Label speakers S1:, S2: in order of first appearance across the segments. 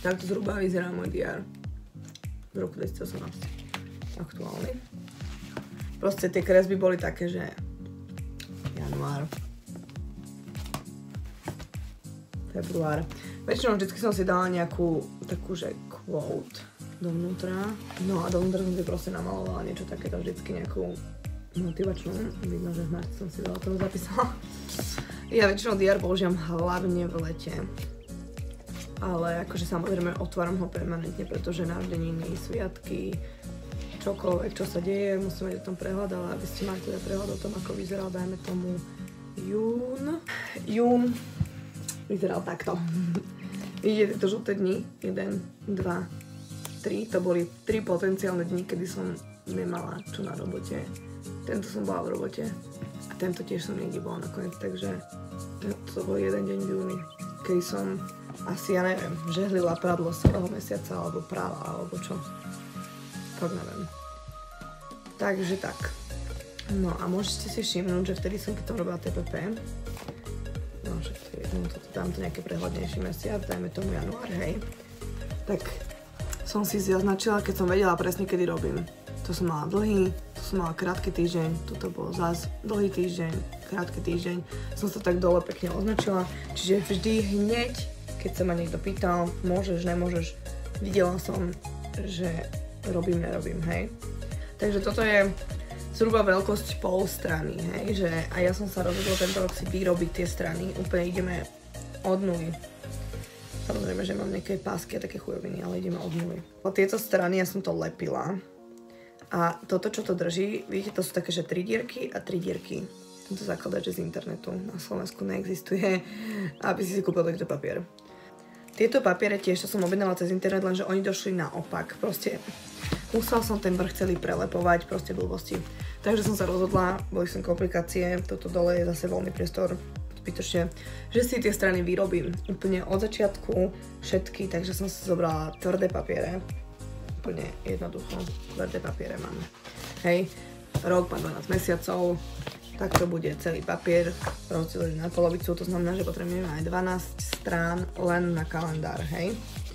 S1: Takto zhruba vyzerá môj diár z roku 2018. Aktuálny. Proste tie kresby boli také, že január, február. Väčšinou vždycky som si dala nejakú takú, že quote dovnútra. No a dovnútra som si proste namalovala niečo takéto, vždycky nejakú motivačnú. Vidno, že v marci som si veľa toho zapísala. Ja väčšinou diár používam hlavne v lete. Ale akože samozrejme otváram ho permanentne, pretože narodeniny, sviatky, čokoľvek, čo sa deje, musím mať o tom prehľad, ale aby ste mali teda prehľad o tom, ako vyzeral, dajme tomu jún. Jún vyzeral takto. Vidíte to žlté dni? 1, 2, 3. To boli 3 potenciálne dni, kedy som nemala čo na robote. Tento som bola v robote a tento tiež som niekde bola nakoniec, takže to bol jeden deň v júni, kedy som asi, ja neviem, žehlila prádlo z celého mesiaca, alebo práva, alebo čo. Fakt neviem. Takže tak. No a môžete si všimnúť, že vtedy som keď som robila TPP, no však dám to nejaký prehľadnejší mesiac, dajme tomu január, hej. Tak som si zaznačila, keď som vedela presne, kedy robím. To som mala dlhý, to som mala krátky týždeň, toto bol zás dlhý týždeň, krátky týždeň. Som sa tak dole pekne označila, čiže vždy hneď, keď sa ma niekto pýtal, môžeš, nemôžeš, videla som, že robím, nerobím, hej. Takže toto je zhruba veľkosť pol strany, hej, že a ja som sa rozhodla tento rok si vyrobiť tie strany, úplne ideme od nuly. Samozrejme, že mám nejaké pásky a také chujoviny, ale ideme od nuly. Po tieto strany ja som to lepila a toto, čo to drží, vidíte, to sú také, že 3 dierky a 3 dierky. Tento zakladač z internetu, na Slovensku neexistuje, aby si kúpil takto papier. Tieto papiere tiež, čo som objednala cez internet, lenže oni došli naopak. Proste musela som ten vrch celý prelepovať, proste blbosti. Takže som sa rozhodla, boli som komplikácie, toto dole je zase voľný priestor, zbytočne, že si tie strany vyrobím úplne od začiatku všetky, takže som si zobrala tvrdé papiere. Úplne jednoducho, tvrdé papiere mám. Hej, rok má 12 mesiacov. Tak to bude celý papier rozdelený na polovicu, to znamená, že potrebujeme aj 12 strán len na kalendár, hej.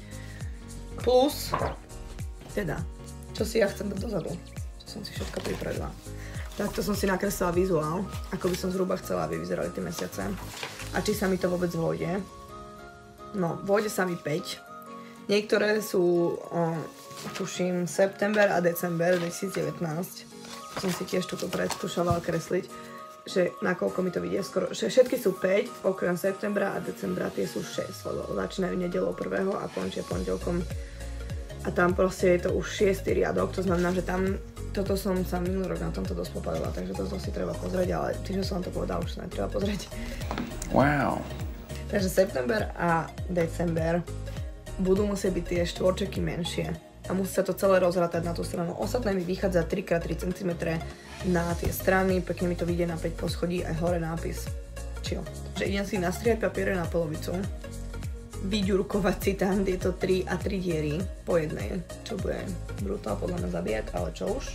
S1: Plus, teda, čo si ja chcem dať dozadu, čo som si všetko pripravila. Takto som si nakreslila vizuál, ako by som zhruba chcela, aby vyzerali tie mesiace. A či sa mi to vôbec vôjde. No, vôjde sa mi 5. Niektoré sú, tuším, september a december 2019. Som si tiež toto predskúšovala kresliť, že nakoľko mi to vidie skoro, že všetky sú 5, okrem septembra a decembra tie sú 6, lebo začínajú nedeľou 1. a končia pondelkom. A tam proste je to už 6. riadok, to znamená, že tam, toto som sa minulý rok na tomto dosť popálila, takže toto si treba pozrieť, ale tým, že som to povedala, už sa netreba pozrieť. Wow. Takže september a december budú musieť byť tie štvorčeky menšie. A musí sa to celé rozrátať na tú stranu. Ostatné mi vychádza 3x3 cm na tie strany, pekne mi to vyjde na 5 poschodí, aj hore nápis. Chill. Takže idem si nastrihať papiere na polovicu, vyďurkovať si tam tieto 3 a 3 diery po jednej, čo bude brutál podľa mňa zabíjať, ale čo už.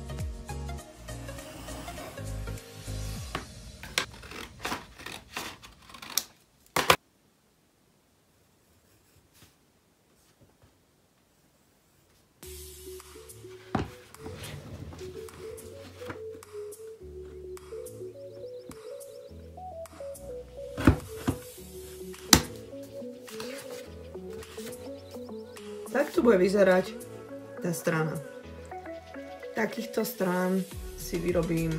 S1: Tak tu bude vyzerať tá strana. Takýchto strán si vyrobím,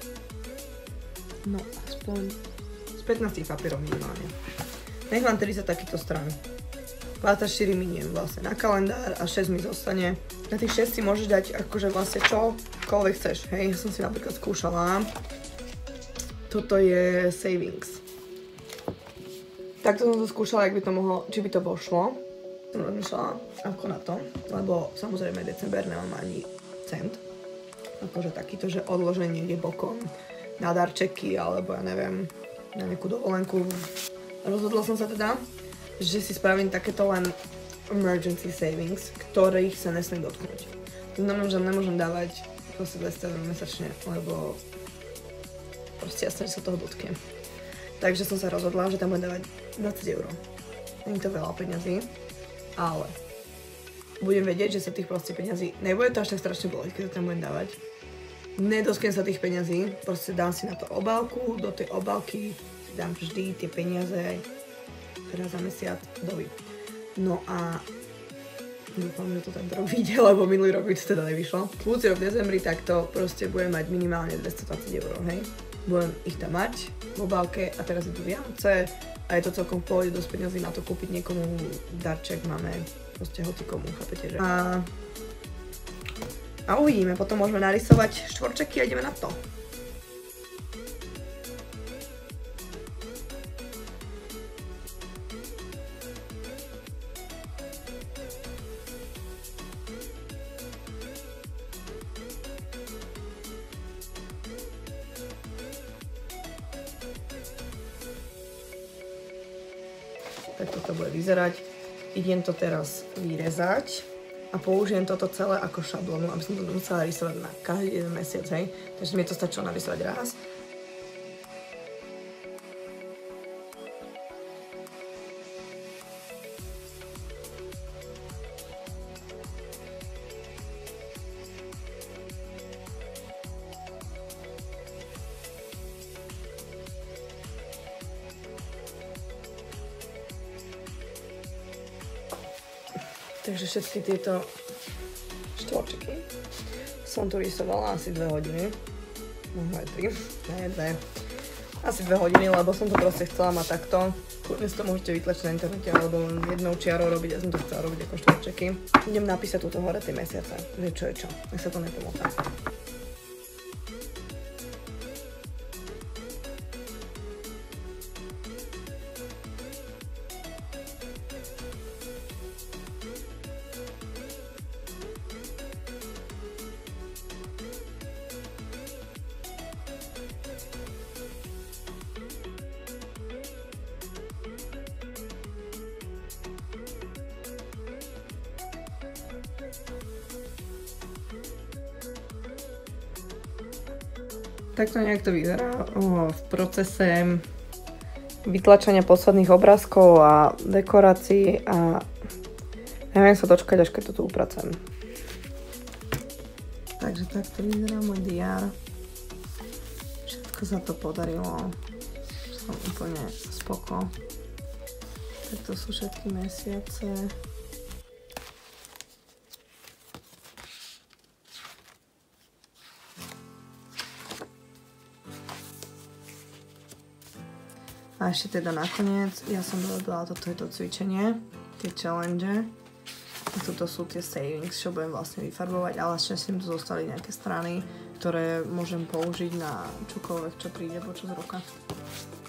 S1: no aspoň z 15 papierov minimálne. Nech mám 30 takýchto strán. 24 miniem vlastne na kalendár a 6 mi zostane. Na tých 6 si môžeš dať akože vlastne čokoľvek chceš, hej. Ja som si napríklad skúšala. Toto je savings. Takto som to skúšala, ak by to mohlo, či by to pošlo. Som rozmýšľala ako na to, lebo samozrejme december nemám ani cent. Akože takýto, že odloženie ide bokom na darčeky, alebo ja neviem, na nejakú dovolenku. Rozhodla som sa teda, že si spravím takéto len emergency savings, ktorých sa nesmiem dotknúť. To znamená, že nemôžem dávať proste 200 € mesačne, lebo proste jasne, že sa toho dotknem. Takže som sa rozhodla, že tam budem dávať 20 €. Není to veľa peňazí. ale budem vedieť, že sa tých proste peňazí, nebude to až tak strašne boleť, keď to tam budem dávať. Nedosknem sa tých peňazí, proste dám si na to obálku, do tej obálky si dám vždy tie peniaze, teraz za mesiac doby. No a dúfam, že to tento rok vyjde, lebo minulý rok by to teda nevyšlo. Budúci rok v dezembri takto proste budem mať minimálne 220 €, hej. Budem ich tam mať v obálke a teraz idú Vianoce a je to celkom v pohode, dosť peniazí na to kúpiť niekomu darček, máme proste hocikomu, chápete, že? A uvidíme, potom môžeme narysovať štvorčeky a ideme na to. Tak toto bude vyzerať. Idem to teraz vyrezať a použijem toto celé ako šablónu, aby som to musela rysovať na každý jeden mesiac, hej. Takže mi to stačilo narysovať raz. Takže všetky tieto štvorčeky som tu rysovala asi 2 hodiny. Možno aj 3, ne 2. Asi 2 hodiny, lebo som to proste chcela mať takto. Kľudne si to môžete vytlačiť na internete, alebo len jednou čiarou robiť, ja som to chcela robiť ako štvorčeky. Idem napísať túto hore tie mesiace, že čo je čo, nech sa to nepomotá. Takto nejak to vyzerá v procese vytlačenia posledných obrázkov a dekorácií a neviem sa dočkať, až keď to tu upracujem. Takže takto vyzerá môj diár. Všetko sa to podarilo. Som úplne spoko. Takto sú všetky mesiace. A ešte teda nakoniec, ja som dodala toto je to cvičenie, tie challenge. A tuto sú tie savings, čo budem vlastne vyfarbovať, ale ešte mi tu zostali nejaké strany, ktoré môžem použiť na čokoľvek, čo príde počas roka.